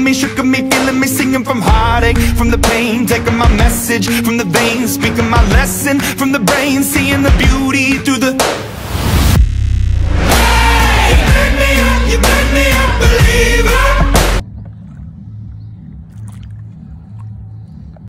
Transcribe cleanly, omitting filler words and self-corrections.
me, shook me, feeling me, singing from heartache, from the pain, taking my message from the veins, speaking my lesson from the brain, seeing the beauty through the